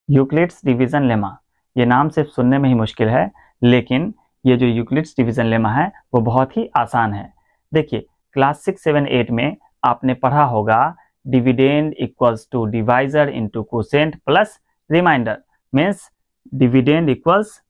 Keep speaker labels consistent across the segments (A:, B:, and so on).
A: Euclid's division lemma, ये नाम सिर्फ सुनने में ही मुश्किल है, लेकिन ये जो यूक्लिड्स डिवीजन लेमा है वो बहुत ही आसान है। देखिए क्लास 6, 7, 8 में आपने पढ़ा होगा dividend equals to divisor into quotient plus remainder, means dividend equals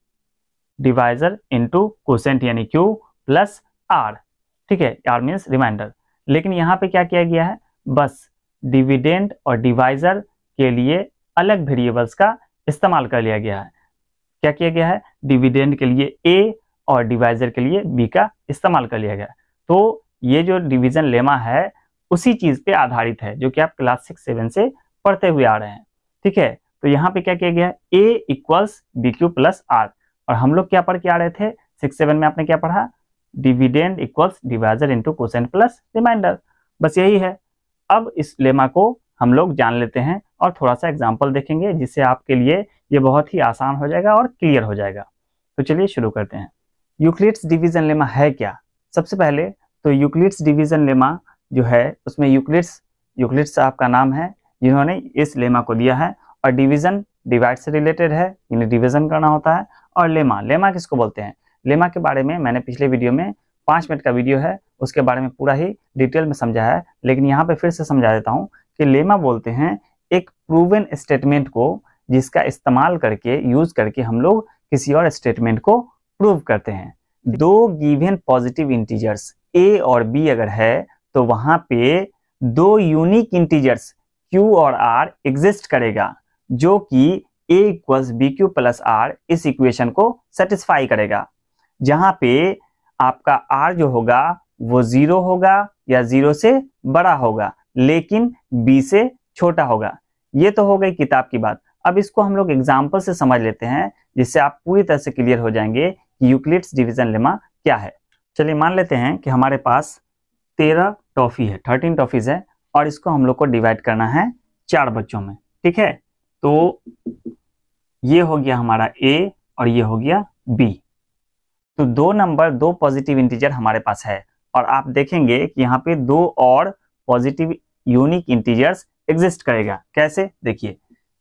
A: divisor into quotient यानी क्यू प्लस आर, ठीक है, आर मीन्स रिमाइंडर। लेकिन यहाँ पे क्या किया गया है, बस डिविडेंड और डिवाइजर के लिए अलग वेरिएबल्स का इस्तेमाल कर लिया गया है। क्या किया गया है, डिविडेंड के लिए ए और डिवाइजर के लिए बी का इस्तेमाल कर लिया गया। तो ये जो डिवीजन लेमा है उसी चीज पे आधारित है जो कि आप क्लास 6, 7 से पढ़ते हुए आ रहे हैं, ठीक है। तो यहाँ पे क्या किया गया है, A equals B Q plus R, और हम लोग क्या पढ़ के आ रहे थे 6, 7 में, आपने क्या पढ़ा, dividend equals divisor into quotient plus remainder, बस यही है। अब इस लेमा को हम लोग जान लेते हैं और थोड़ा सा एग्जाम्पल देखेंगे जिससे आपके लिए ये बहुत ही आसान हो जाएगा और क्लियर हो जाएगा। तो चलिए शुरू करते हैं। यूक्लिड्स डिवीजन लेमा है क्या। सबसे पहले तो यूक्लिड्स डिवीजन लेमा जो है उसमें यूक्लिड्स साहब का नाम है जिन्होंने इस लेमा को दिया है, और डिवीजन डिवाइड से रिलेटेड है, यानी डिवीजन करना होता है। और लेमा किसको बोलते हैं, लेमा के बारे में मैंने पिछले वीडियो में 5 मिनट का वीडियो है उसके बारे में पूरा ही डिटेल में समझा है, लेकिन यहाँ पे फिर से समझा देता हूँ कि लेमा बोलते हैं एक प्रूवन स्टेटमेंट को जिसका इस्तेमाल करके यूज करके हम लोग किसी और स्टेटमेंट को प्रूव करते हैं। दो गिवन पॉजिटिव इंटीजर्स ए और बी अगर है तो वहां पे दो यूनिक इंटीजर्स क्यू और आर एग्जिस्ट करेगा जो कि A equals B Q plus R इस इक्वेशन को सेटिस्फाई करेगा, जहां पे आपका आर जो होगा वो 0 होगा या 0 से बड़ा होगा लेकिन बी से छोटा होगा। ये तो हो गई किताब की बात। अब इसको हम लोग एग्जाम्पल से समझ लेते हैं जिससे आप पूरी तरह से क्लियर हो जाएंगे कि यूक्लिड्स डिवीजन लेमा क्या है। चलिए मान लेते हैं कि हमारे पास 13 टॉफी है, 13 टॉफीज है, और इसको हम लोग को डिवाइड करना है 4 बच्चों में, ठीक है। तो ये हो गया हमारा ए और ये हो गया बी। तो दो पॉजिटिव इंटीजर हमारे पास है, और आप देखेंगे कि यहाँ पे 2 और पॉजिटिव यूनिक इंटीजर्स एग्जिस्ट करेगा। कैसे, देखिए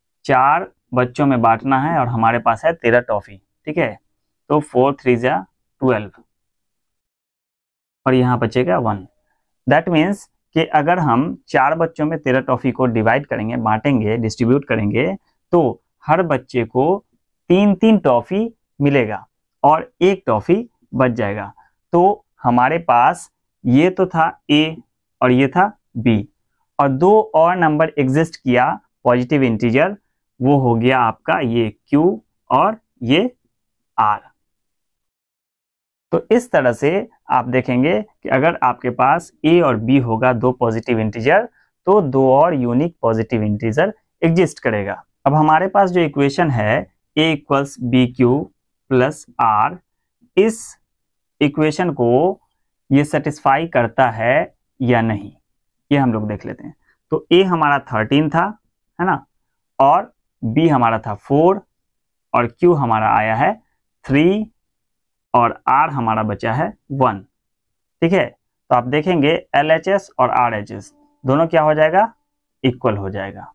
A: 4 बच्चों में बांटना है और हमारे पास है 13 टॉफी, ठीक है। तो 4 3 जा 12 और यहाँ बचेगा 1। दैट मीन्स कि अगर हम 4 बच्चों में 13 टॉफी को डिवाइड करेंगे, बांटेंगे, डिस्ट्रीब्यूट करेंगे, तो हर बच्चे को 3-3 टॉफी मिलेगा और 1 टॉफी बच जाएगा। तो हमारे पास ये तो था ए और ये था बी, और 2 और नंबर एग्जिस्ट किया पॉजिटिव इंटीजर, वो हो गया आपका ये क्यू और ये आर। तो इस तरह से आप देखेंगे कि अगर आपके पास ए और बी होगा 2 पॉजिटिव इंटीजर, तो 2 और यूनिक पॉजिटिव इंटीजर एग्जिस्ट करेगा। अब हमारे पास जो इक्वेशन है A equals B Q plus R, इस इक्वेशन को ये सेटिस्फाई करता है या नहीं, ये हम लोग देख लेते हैं। तो ए हमारा 13 था, है ना, और बी हमारा था 4, और क्यू हमारा आया है 3, और आर हमारा बचा है 1, ठीक है। तो आप देखेंगे LHS और RHS दोनों क्या हो जाएगा, इक्वल हो जाएगा।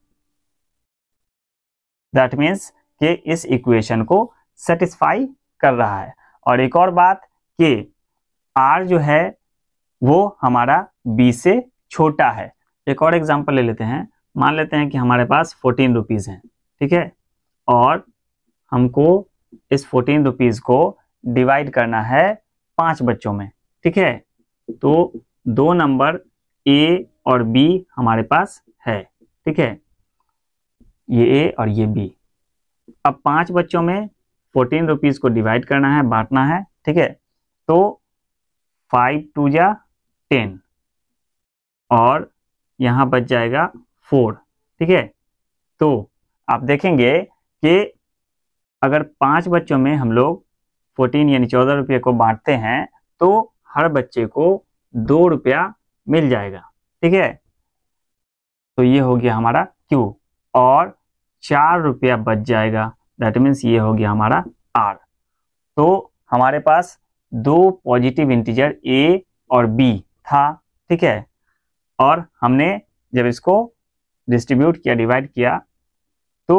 A: दैट मीन्स कि इस इक्वेशन को सेटिस्फाई कर रहा है। और एक और बात कि आर जो है वो हमारा बी से छोटा है। एक और एग्जांपल ले लेते हैं। मान लेते हैं कि हमारे पास 14 रुपीज़ हैं, ठीक है, और हमको इस 14 रुपीज़ को डिवाइड करना है 5 बच्चों में, ठीक है। तो 2 नंबर ए और बी हमारे पास है, ठीक है, ये ए और ये बी। अब 5 बच्चों में 14 रुपीज़ को डिवाइड करना है, बांटना है, ठीक है। तो 5 2 जा 10 और यहाँ बच जाएगा 4, ठीक है। तो आप देखेंगे कि अगर 5 बच्चों में हम लोग 14 यानी 14 रुपये को बांटते हैं तो हर बच्चे को 2 रुपया मिल जाएगा, ठीक है। तो ये हो गया हमारा क्यू, और 4 रुपया बच जाएगा। दैट मीन्स ये हो गया हमारा आर। तो हमारे पास 2 पॉजिटिव इंटीजर ए और बी था, ठीक है, और हमने जब इसको डिस्ट्रीब्यूट किया, डिवाइड किया, तो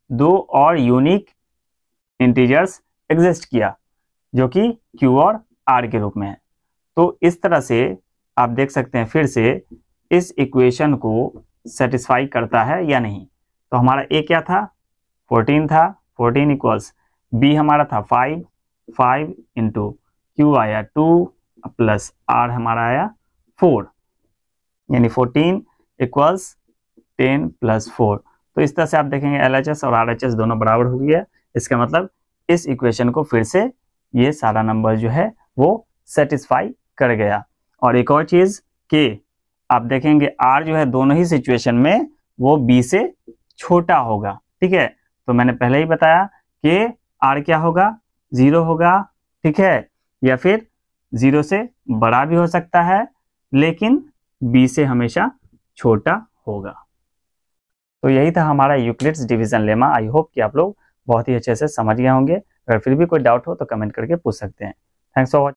A: दो और यूनिक इंटीजर्स एग्जिस्ट किया जो कि Q और R के रूप में है। तो इस तरह से आप देख सकते हैं फिर से इस इक्वेशन को सेटिस्फाई करता है या नहीं। तो हमारा A क्या था, 14 था, 14 इक्वल्स B हमारा था 5, 5 इंटू Q आया 2 प्लस R हमारा आया 4, यानी 14 इक्वल्स 10 प्लस 4। तो इस तरह से आप देखेंगे LHS और RHS दोनों बराबर हो गया। इसका मतलब इस इक्वेशन को फिर से ये सारा नंबर जो है वो सेटिस्फाई कर गया। और एक और चीज कि आप देखेंगे R जो है दोनों ही सिचुएशन में वो B से छोटा होगा, ठीक है। तो मैंने पहले ही बताया कि R क्या होगा, 0 होगा, ठीक है, या फिर 0 से बड़ा भी हो सकता है लेकिन B से हमेशा छोटा होगा। तो यही था हमारा Euclid's division lemma. I hope कि आप लोग बहुत ही अच्छे से समझ गए होंगे। अगर फिर भी कोई डाउट हो तो कमेंट करके पूछ सकते हैं। Thanks for watching.